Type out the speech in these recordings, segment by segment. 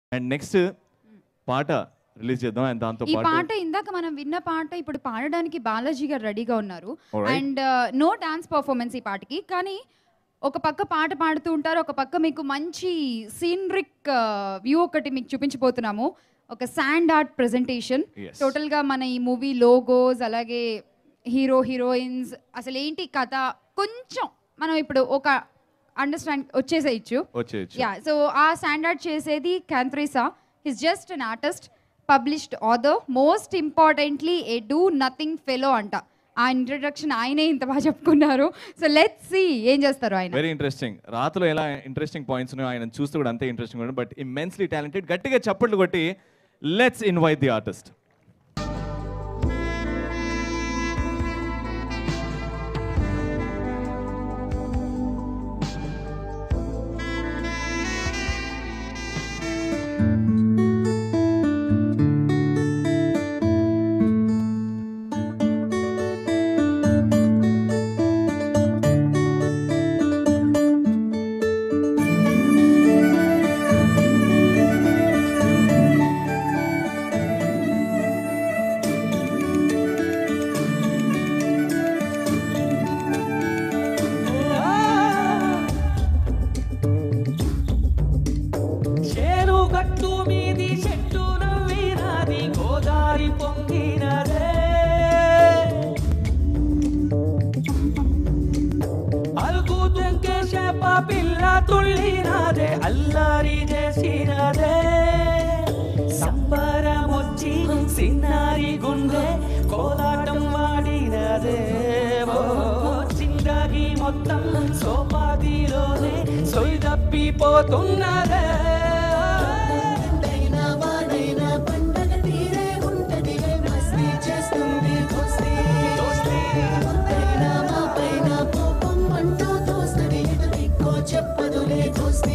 And next పాట release చేద్దాం. And దాంతో ఈ పాట ఇందాక మనం విన్న పాట ఇప్పుడు పాడడానికి బాలాజీ గారు రెడీగా ఉన్నారు. అండ్ నో డాన్స్ పర్ఫార్మెన్స్ ఈ పాటకి, కానీ ఒక పక్క పాట పాడుతూ ఉంటారు, ఒక పక్క మీకు మంచి సీనరిక్ వ్యూ ఒకటి మీకు చూపించబోతున్నాము. ఒక శాండ్ ఆర్ట్ ప్రెజెంటేషన్. టోటల్గా మన ఈ మూవీ లోగోస్, అలాగే హీరో హీరోయిన్స్, అసలు ఏంటి కథ కొంచెం మనం ఇప్పుడు ఒక అండర్స్టాండ్ వచ్చేసేయచ్చు. యా, సో ఆ శాండ్ ఆర్ట్ చేసేది క్యాంత్రేసా. He's just an artist, published author, most importantly a do nothing fellow అంట. ఆ ఇంట్రడక్షన్ ఆయనే ఇంత బాగా చెప్పుకున్నారు. సో లెట్స్ సీ ఏం చేస్తారు ఆయన. Very interesting. రాతలో ఎలా ఇంట్రెస్టింగ్ పాయింట్స్ ఉన్నాయో ఆయన చూస్తూ కూడా అంతే ఇంట్రెస్టింగ్ ఉన్నాయి. But immensely talented. గట్టిగా చప్పట్లు కొట్టి లెట్స్ ఇన్వైట్ ది ఆర్టిస్ట్. అల్లారి చేసినదే సంబరమొచ్చి సిన్నారి గుండె కోలాటం వాడినదే. చిందగి మొత్తం సోపాదిలోనే సొయ్ తప్పిపోతున్నదే. పండగ తీరే ఉంటది, మస్తీ చేస్తుంది దోస్తీ. మా పైన కోపం అంటూ దోస్తది, ఎటు దిక్కో చెప్పదులే దోస్తీ.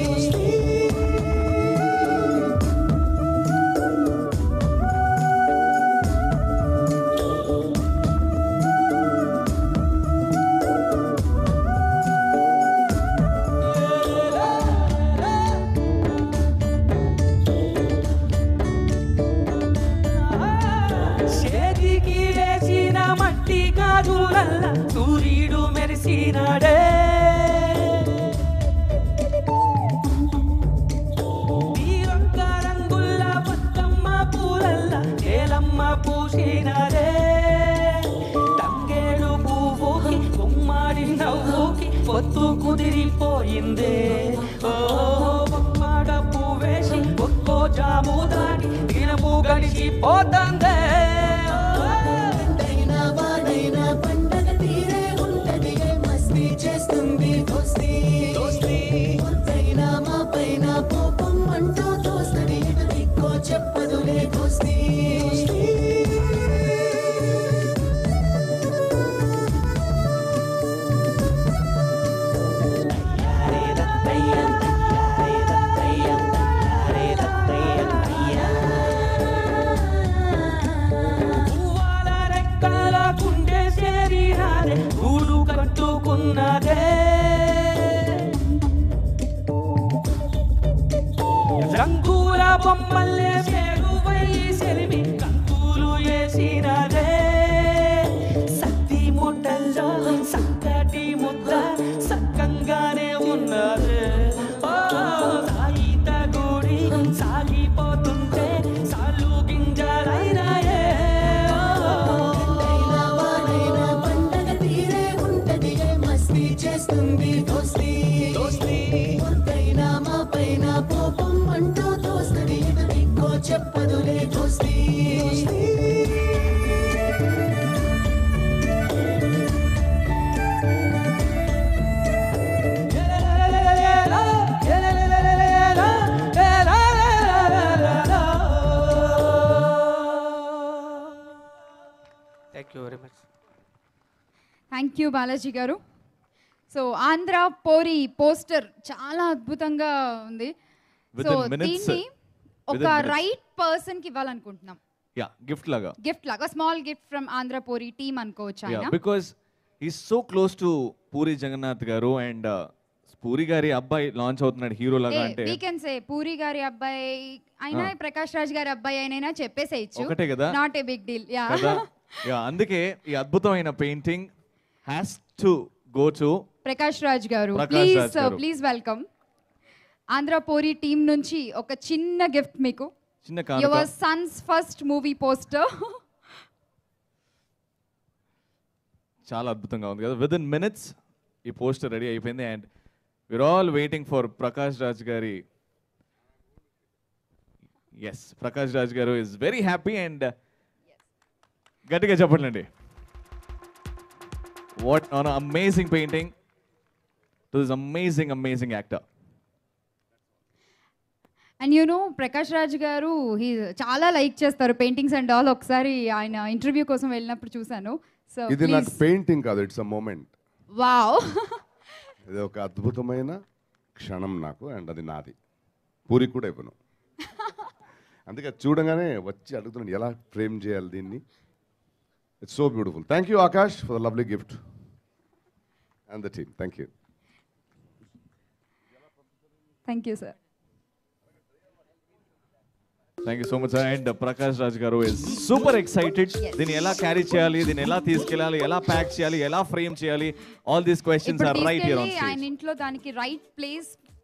సూర్యుడు మెరిసినాడే, తీరొక్క రంగుల్ల బతుకమ్మ పూలల్ల ఏలమ్మ పూసినదే. తంగేడు పువ్వుకి గుమ్మాడి నవ్వుకి పొత్తు కుదిరిపోయిందే. ఓ బొమ్మడ పువ్వేసి ఒక్కో జాము దాటి దినము గడిచిపోతందే. పండగ తీరే ఉంటది, మస్తీ చేస్తుంది దోస్తీ. మా పైన కోపం అంటూ దోస్తది, ఎటు దిక్కో చెప్పదులే దోస్తీ. గూడు కట్టుకున్నదే, రంగుల బొమ్మల్లే పేరువై సెలిమి కంకులు వేసినదే. సత్తి ముద్దల్లో సక్కటి ముద్ద సక్కంగానే ఉన్నదే. సాయిత గుడి సాగిపోతుంటే సాలు గింజలైనాయే. చేస్తుంది దోస్తీ. మా పైన కోపం అంటూ దోస్తది, ఎటు దిక్కో చెప్పదులే దోస్తీ. Thank you very much. Thank you Balaji garu. So Andhra Pori poster చాలా అద్భుతంగా ఉంది. సో దీన్ని ఒక రైట్ పర్సన్ కి ఇవ్వాలనుకుంటున్నాం. యా, గిఫ్ట్ లాగా small gift from Andhra Pori team అనుకోవచ్చు ఆయన. Because he is so close to Puri Jagannath garu and puri గారి అబ్బాయి లాంచ్ అవుతున్నాడు హీరో లాగా అంటే వీ కెన్ సే పూరి గారి అబ్బాయి అయినా ప్రకాష్ రాజ్ గారి అబ్బాయి అయినా చెప్పేసేయచ్చు. ఒకటే కదా, not a big deal. Yeah yeah, అందుకే ఈ అద్భుతమైన painting has to go to Prakash Raj garu. Prakash Raj గారు. Please welcome. Andhra Pori team నుంచి ఒక చిన్న గిఫ్ట్ మీకు. చిన్న కానుక. Your son's first movie poster. చాలా అద్భుతంగా ఉంది కదా. విత్ ఇన్ మినిట్స్ ఈ పోస్టర్ రెడీ అయిపోయింది and we're all waiting for Prakash Raj గారి. Yes, Prakash Raj garu is very happy and గట్టిగా చెప్పండి. What an amazing painting to this amazing actor. And you know Prakash Raj garu చాలా లైక్ చేస్తారు పెయింటింగ్స్ అండ్ ఆల్. ఒకసారి ఆయన ఇంటర్వ్యూ కోసం వెళ్ళినప్పుడు చూశాను. సో ఇది నాకు పెయింటింగ్ కాదు, ఇట్స్ అ మూమెంట్. వావ్. ఇది ఒక అద్భుతమైన క్షణం నాకు, అండ్ అది నాది. పూరి కూడా ఇవ్వను. అందుకే చూడగానే వచ్చి అడుగుతున్నాను ఎలా ఫ్రేమ్ చేయాలి దీన్ని. It's so beautiful. Thank you Akash for the lovely gift and the team. Thank you. Thank you sir. Thank you so much. And Prakash Raj garu is super excited. దీన్ని ఎలా క్యారీ చేయాలి, దీన్ని ఎలా తీసుకెళ్ళాలి, ఎలా ప్యాక్ చేయాలి, ఎలా ఫ్రేమ్ చేయాలి, all these questions are right here on stage. ఆయన ఇంట్లో దానికి రైట్ ప్లేస్